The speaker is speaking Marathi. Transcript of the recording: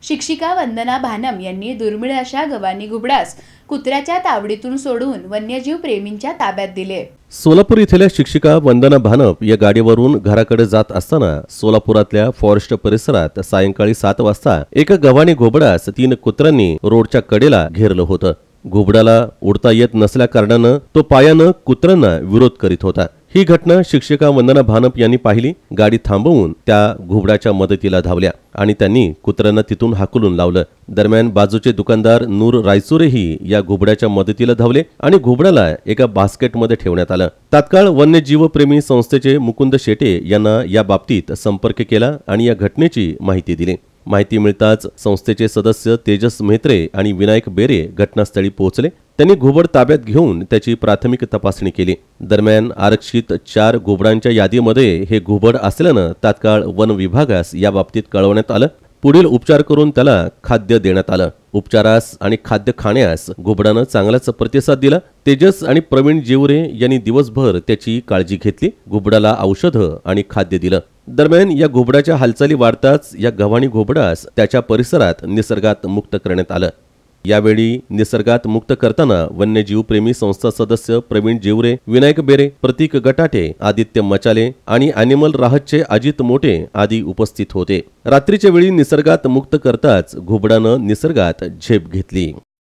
शिक्षिका वंदना भानम यांनी दुर्मिळ अशा गव्हाणी घुबडास कुत्र्याच्या तावडीतून सोडून वन्यजीव प्रेमींच्या ताब्यात दिले। सोलापूर येथील शिक्षिका वंदना भानप या गाडीवरून घराकडे जात असताना सोलापुरातल्या फॉरेस्ट परिसरात सायंकाळी 7 वाजता एका गव्हाणी घुबडास 3 कुत्र्यांनी रोडच्या कडेला घेरलं होतं। घुबडाला उडता येत नसल्या कारणानं तो पायानं कुत्र्यांना विरोध करीत होता। ही घटना शिक्षिका वंदना भानप यांनी पाहिली। गाडी थांबवून त्या घुबडाच्या मदतीला धावल्या आणि त्यांनी कुत्र्यांना तिथून हाकलून लावलं। दरम्यान बाजूचे दुकानदार नूर रायचुरेही या घुबडाच्या मदतीला धावले आणि घुबडाला एका बास्केटमध्ये ठेवण्यात आलं। तात्काळ वन्यजीव प्रेमी संस्थेचे मुकुंद शेटे यांना या बाबतीत संपर्क केला आणि या घटनेची माहिती दिली। माहिती मिळताच संस्थेचे सदस्य तेजस मेहत्रे आणि विनायक बेरे घटनास्थळी पोहोचले। त्यांनी घुबड ताब्यात घेऊन त्याची प्राथमिक तपासणी केली। दरम्यान आरक्षित 4 घुबडांच्या यादीमध्ये हे घुबड असल्यानं तात्काळ वन विभागास या बाबतीत कळवण्यात आलं। पुढील उपचार करून त्याला खाद्य देण्यात आलं। उपचारास आणि खाद्य खाण्यास घुबडानं चांगलाच प्रतिसाद दिला। तेजस आणि प्रवीण जेवरे यांनी दिवसभर त्याची काळजी घेतली, घुबडाला औषधं आणि खाद्य दिलं। दरम्यान या घुबडाच्या हालचाली वाढताच या गव्हाणी घुबडास त्याच्या परिसरात निसर्गात मुक्त करण्यात आलं। यावेळी निसर्गात मुक्त करताना वन्यजीव प्रेमी संस्था सदस्य प्रवीण जेवरे, विनायक बेरे, प्रतीक गटाटे, आदित्य मचाले आणि अॅनिमल राहतचे अजित मोठे आदी उपस्थित होते। रात्रीच्या वेळी निसर्गात मुक्त करताच घुबडानं निसर्गात झेप घेतली।